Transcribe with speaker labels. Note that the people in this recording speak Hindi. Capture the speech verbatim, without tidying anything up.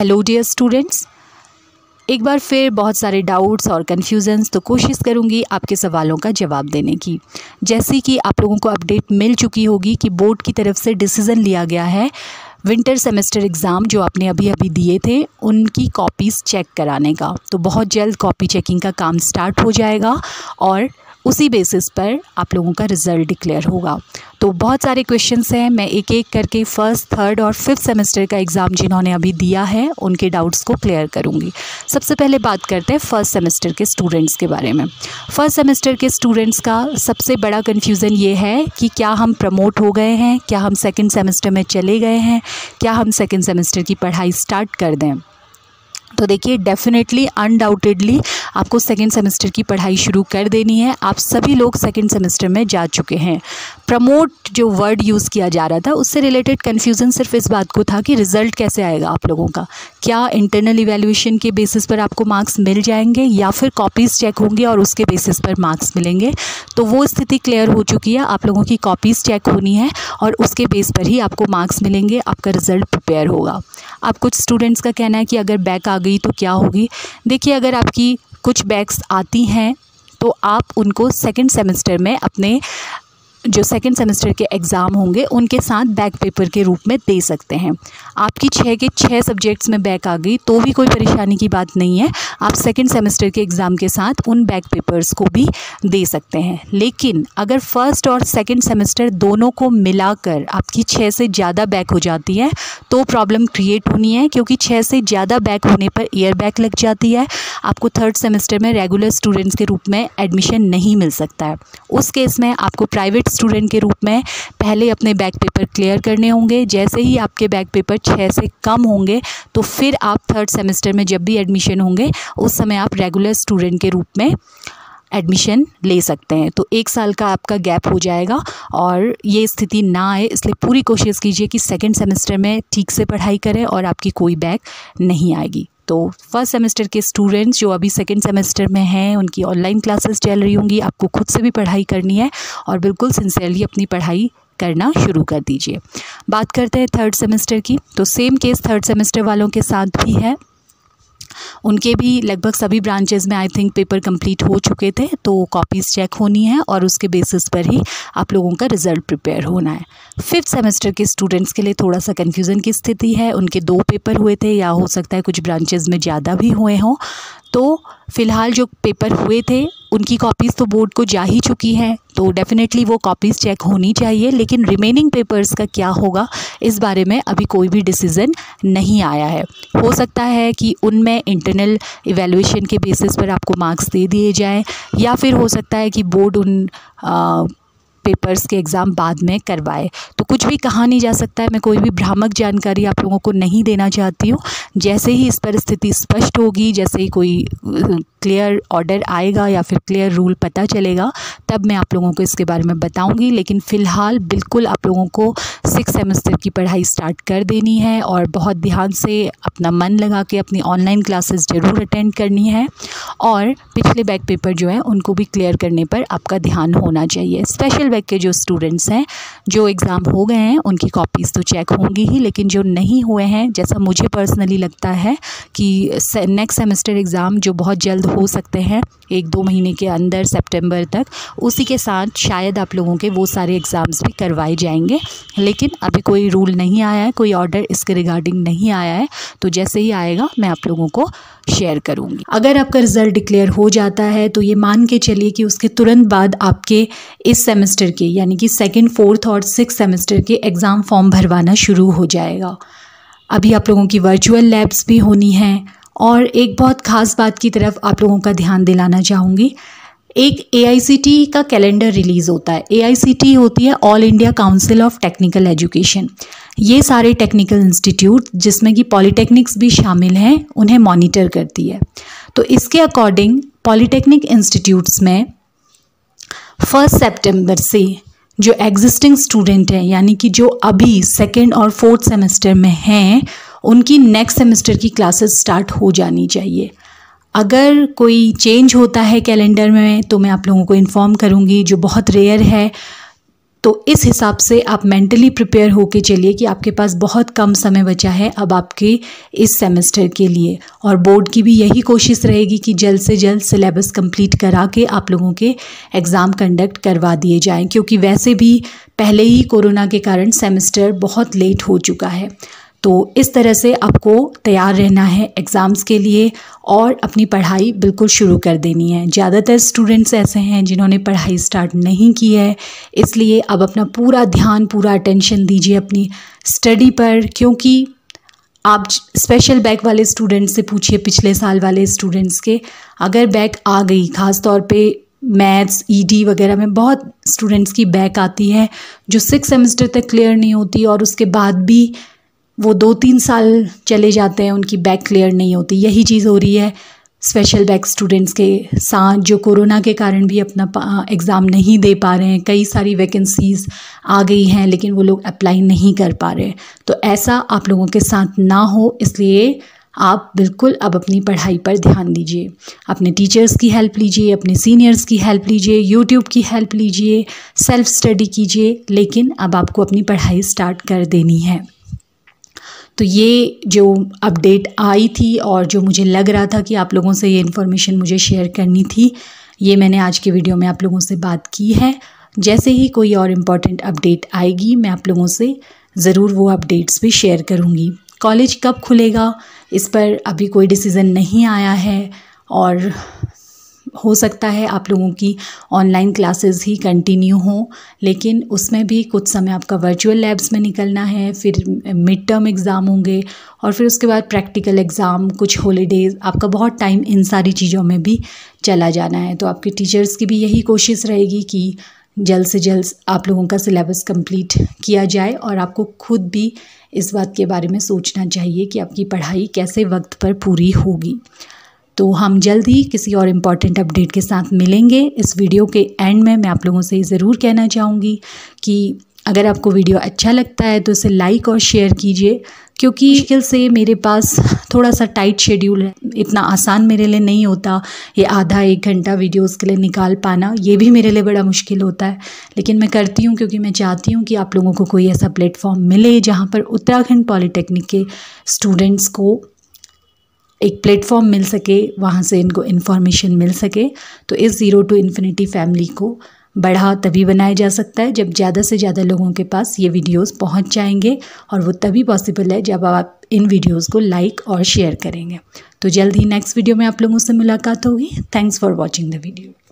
Speaker 1: हेलो डियर स्टूडेंट्स, एक बार फिर बहुत सारे डाउट्स और कन्फ्यूजन्स, तो कोशिश करूंगी आपके सवालों का जवाब देने की। जैसे कि आप लोगों को अपडेट मिल चुकी होगी कि बोर्ड की तरफ से डिसीज़न लिया गया है विंटर सेमेस्टर एग्ज़ाम जो आपने अभी अभी दिए थे उनकी कॉपीज़ चेक कराने का। तो बहुत जल्द कॉपी चेकिंग का काम स्टार्ट हो जाएगा और उसी बेसिस पर आप लोगों का रिज़ल्ट डिक्लेयर होगा। तो बहुत सारे क्वेश्चंस हैं, मैं एक एक करके फ़र्स्ट, थर्ड और फिफ्थ सेमेस्टर का एग्ज़ाम जिन्होंने अभी दिया है उनके डाउट्स को क्लियर करूंगी। सबसे पहले बात करते हैं फर्स्ट सेमेस्टर के स्टूडेंट्स के बारे में। फर्स्ट सेमेस्टर के स्टूडेंट्स का सबसे बड़ा कन्फ्यूज़न ये है कि क्या हम प्रमोट हो गए हैं, क्या हम सेकेंड सेमेस्टर में चले गए हैं, क्या हम सेकेंड सेमेस्टर की पढ़ाई स्टार्ट कर दें। तो देखिए, डेफिनेटली अनडाउटेडली आपको सेकेंड सेमेस्टर की पढ़ाई शुरू कर देनी है। आप सभी लोग सेकेंड सेमेस्टर में जा चुके हैं। प्रमोट जो वर्ड यूज़ किया जा रहा था उससे रिलेटेड कन्फ्यूज़न सिर्फ इस बात को था कि रिज़ल्ट कैसे आएगा आप लोगों का, क्या इंटरनल इवैल्यूएशन के बेसिस पर आपको मार्क्स मिल जाएंगे या फिर कॉपीज़ चेक होंगी और उसके बेसिस पर मार्क्स मिलेंगे। तो वो स्थिति क्लियर हो चुकी है, आप लोगों की कॉपीज़ चेक होनी है और उसके बेस पर ही आपको मार्क्स मिलेंगे, आपका रिज़ल्ट प्रिपेयर होगा। अब कुछ स्टूडेंट्स का कहना है कि अगर बैक आ गई तो क्या होगी। देखिए, अगर आपकी कुछ बैक्स आती हैं तो आप उनको सेकंड सेमेस्टर में अपने जो सेकंड सेमेस्टर के एग्ज़ाम होंगे उनके साथ बैक पेपर के रूप में दे सकते हैं। आपकी छः के छः सब्जेक्ट्स में बैक आ गई तो भी कोई परेशानी की बात नहीं है, आप सेकंड सेमेस्टर के एग्ज़ाम के साथ उन बैक पेपर्स को भी दे सकते हैं। लेकिन अगर फर्स्ट और सेकंड सेमेस्टर दोनों को मिलाकर आपकी छः से ज़्यादा बैक हो जाती है तो प्रॉब्लम क्रिएट होनी है, क्योंकि छः से ज़्यादा बैक होने पर ईयर बैक लग जाती है, आपको थर्ड सेमेस्टर में रेगुलर स्टूडेंट्स के रूप में एडमिशन नहीं मिल सकता है। उस केस में आपको प्राइवेट स्टूडेंट के रूप में पहले अपने बैक पेपर क्लियर करने होंगे। जैसे ही आपके बैक पेपर छः से कम होंगे तो फिर आप थर्ड सेमेस्टर में जब भी एडमिशन होंगे उस समय आप रेगुलर स्टूडेंट के रूप में एडमिशन ले सकते हैं। तो एक साल का आपका गैप हो जाएगा और ये स्थिति ना आए, इसलिए पूरी कोशिश कीजिए कि सेकेंड सेमेस्टर में ठीक से पढ़ाई करें और आपकी कोई बैक नहीं आएगी। तो फर्स्ट सेमेस्टर के स्टूडेंट्स जो अभी सेकेंड सेमेस्टर में हैं उनकी ऑनलाइन क्लासेस चल रही होंगी, आपको खुद से भी पढ़ाई करनी है और बिल्कुल सिंसियरली अपनी पढ़ाई करना शुरू कर दीजिए। बात करते हैं थर्ड सेमेस्टर की। तो सेम केस थर्ड सेमेस्टर वालों के साथ भी है, उनके भी लगभग सभी ब्रांचेस में आई थिंक पेपर कंप्लीट हो चुके थे, तो कॉपीज़ चेक होनी है और उसके बेसिस पर ही आप लोगों का रिज़ल्ट प्रिपेयर होना है। फिफ्थ सेमेस्टर के स्टूडेंट्स के लिए थोड़ा सा कन्फ्यूज़न की स्थिति है, उनके दो पेपर हुए थे या हो सकता है कुछ ब्रांचेस में ज़्यादा भी हुए हों। तो फ़िलहाल जो पेपर हुए थे उनकी कॉपीज़ तो बोर्ड को जा ही चुकी हैं, तो डेफ़िनेटली वो कॉपीज़ चेक होनी चाहिए। लेकिन रिमेनिंग पेपर्स का क्या होगा इस बारे में अभी कोई भी डिसीज़न नहीं आया है। हो सकता है कि उनमें इंटरनल इवैल्यूएशन के बेसिस पर आपको मार्क्स दे दिए जाएं या फिर हो सकता है कि बोर्ड उन आ, पेपर्स के एग्ज़ाम बाद में करवाए। तो कुछ भी कहा नहीं जा सकता है, मैं कोई भी भ्रामक जानकारी आप लोगों को नहीं देना चाहती हूँ। जैसे ही इस पर स्थिति स्पष्ट होगी, जैसे ही कोई क्लियर ऑर्डर आएगा या फिर क्लियर रूल पता चलेगा तब मैं आप लोगों को इसके बारे में बताऊंगी। लेकिन फ़िलहाल बिल्कुल आप लोगों को सिक्स सेमेस्टर की पढ़ाई स्टार्ट कर देनी है और बहुत ध्यान से अपना मन लगा के अपनी ऑनलाइन क्लासेस ज़रूर अटेंड करनी है और पिछले बैक पेपर जो है उनको भी क्लियर करने पर आपका ध्यान होना चाहिए। स्पेशल बैक के जो स्टूडेंट्स हैं, जो एग्ज़ाम हो गए हैं उनकी कॉपीज़ तो चेक होंगी ही, लेकिन जो नहीं हुए हैं, जैसा मुझे पर्सनली लगता है कि नेक्स्ट सेमेस्टर एग्ज़ाम जो बहुत जल्द हो सकते हैं एक दो महीने के अंदर सितंबर तक, उसी के साथ शायद आप लोगों के वो सारे एग्ज़ाम्स भी करवाए जाएंगे। लेकिन अभी कोई रूल नहीं आया है, कोई ऑर्डर इसके रिगार्डिंग नहीं आया है, तो जैसे ही आएगा मैं आप लोगों को शेयर करूंगी। अगर आपका रिज़ल्ट डिक्लेयर हो जाता है तो ये मान के चलिए कि उसके तुरंत बाद आपके इस सेमेस्टर के यानी कि सेकेंड, फोर्थ और सिक्स सेमेस्टर के एग्ज़ाम फॉर्म भरवाना शुरू हो जाएगा। अभी आप लोगों की वर्चुअल लैब्स भी होनी हैं और एक बहुत ख़ास बात की तरफ आप लोगों का ध्यान दिलाना चाहूँगी। एक ए आई सी टी का कैलेंडर रिलीज़ होता है। ए आई सी टी होती है All India Council of Technical Education. ये सारे टेक्निकल इंस्टीट्यूट जिसमें कि पॉलीटेक्निक्स भी शामिल हैं उन्हें मॉनिटर करती है। तो इसके अकॉर्डिंग पॉलीटेक्निक इंस्टीट्यूट्स में फर्स्ट सितंबर से जो एग्जिस्टिंग स्टूडेंट हैं यानी कि जो अभी सेकेंड और फोर्थ सेमेस्टर में हैं उनकी नेक्स्ट सेमेस्टर की क्लासेस स्टार्ट हो जानी चाहिए। अगर कोई चेंज होता है कैलेंडर में तो मैं आप लोगों को इन्फॉर्म करूंगी, जो बहुत रेयर है। तो इस हिसाब से आप मेंटली प्रिपेयर होके चलिए कि आपके पास बहुत कम समय बचा है अब आपके इस सेमेस्टर के लिए। और बोर्ड की भी यही कोशिश रहेगी कि जल्द से जल्द सिलेबस कंप्लीट करा के आप लोगों के एग्ज़ाम कंडक्ट करवा दिए जाएं, क्योंकि वैसे भी पहले ही कोरोना के कारण सेमेस्टर बहुत लेट हो चुका है। तो इस तरह से आपको तैयार रहना है एग्ज़ाम्स के लिए और अपनी पढ़ाई बिल्कुल शुरू कर देनी है। ज़्यादातर स्टूडेंट्स ऐसे हैं जिन्होंने पढ़ाई स्टार्ट नहीं की है, इसलिए अब अपना पूरा ध्यान, पूरा अटेंशन दीजिए अपनी स्टडी पर। क्योंकि आप स्पेशल बैक वाले स्टूडेंट्स से पूछिए, पिछले साल वाले स्टूडेंट्स के, अगर बैक आ गई, ख़ास तौर पे मैथ्स, ईडी वगैरह में बहुत स्टूडेंट्स की बैक आती है जो सिक्स सेमेस्टर तक क्लियर नहीं होती और उसके बाद भी वो दो तीन साल चले जाते हैं, उनकी बैक क्लियर नहीं होती। यही चीज़ हो रही है स्पेशल बैक स्टूडेंट्स के साथ, जो कोरोना के कारण भी अपना एग्ज़ाम नहीं दे पा रहे हैं। कई सारी वैकेंसीज़ आ गई हैं लेकिन वो लोग अप्लाई नहीं कर पा रहे हैं। तो ऐसा आप लोगों के साथ ना हो, इसलिए आप बिल्कुल अब अपनी पढ़ाई पर ध्यान दीजिए। अपने टीचर्स की हेल्प लीजिए, अपने सीनियर्स की हेल्प लीजिए, यूट्यूब की हेल्प लीजिए, सेल्फ स्टडी कीजिए, लेकिन अब आपको अपनी पढ़ाई स्टार्ट कर देनी है। तो ये जो अपडेट आई थी और जो मुझे लग रहा था कि आप लोगों से ये इन्फॉर्मेशन मुझे शेयर करनी थी, ये मैंने आज के वीडियो में आप लोगों से बात की है। जैसे ही कोई और इम्पॉर्टेंट अपडेट आएगी मैं आप लोगों से ज़रूर वो अपडेट्स भी शेयर करूँगी। कॉलेज कब खुलेगा इस पर अभी कोई डिसीज़न नहीं आया है और हो सकता है आप लोगों की ऑनलाइन क्लासेस ही कंटिन्यू हों, लेकिन उसमें भी कुछ समय आपका वर्चुअल लैब्स में निकलना है, फिर मिड टर्म एग्ज़ाम होंगे और फिर उसके बाद प्रैक्टिकल एग्ज़ाम, कुछ हॉलीडेज़, आपका बहुत टाइम इन सारी चीज़ों में भी चला जाना है। तो आपके टीचर्स की भी यही कोशिश रहेगी कि जल्द से जल्द आप लोगों का सिलेबस कंप्लीट किया जाए और आपको खुद भी इस बात के बारे में सोचना चाहिए कि आपकी पढ़ाई कैसे वक्त पर पूरी होगी। तो हम जल्द ही किसी और इम्पॉर्टेंट अपडेट के साथ मिलेंगे। इस वीडियो के एंड में मैं आप लोगों से ज़रूर कहना चाहूँगी कि अगर आपको वीडियो अच्छा लगता है तो इसे लाइक और शेयर कीजिए, क्योंकि मुश्किल से मेरे पास थोड़ा सा टाइट शेड्यूल है, इतना आसान मेरे लिए नहीं होता ये आधा एक घंटा वीडियोस के लिए निकाल पाना, ये भी मेरे लिए बड़ा मुश्किल होता है। लेकिन मैं करती हूँ क्योंकि मैं चाहती हूँ कि आप लोगों को कोई ऐसा प्लेटफॉर्म मिले जहाँ पर उत्तराखंड पॉलीटेक्निक के स्टूडेंट्स को एक प्लेटफॉर्म मिल सके, वहाँ से इनको इन्फॉर्मेशन मिल सके। तो इस ज़ीरो टू इन्फिनिटी फैमिली को बढ़ा तभी बनाया जा सकता है जब ज़्यादा से ज़्यादा लोगों के पास ये वीडियोस पहुँच जाएंगे, और वो तभी पॉसिबल है जब आप इन वीडियोस को लाइक और शेयर करेंगे। तो जल्द ही नेक्स्ट वीडियो में आप लोगों से मुलाकात होगी। Thanks for watching the video.